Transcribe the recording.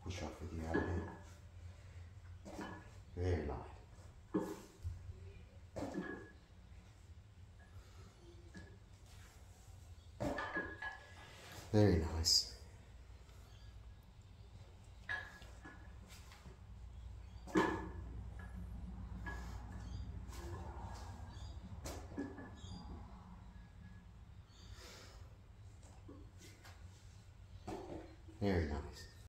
push off with you out here. Very light. Very nice. Very nice.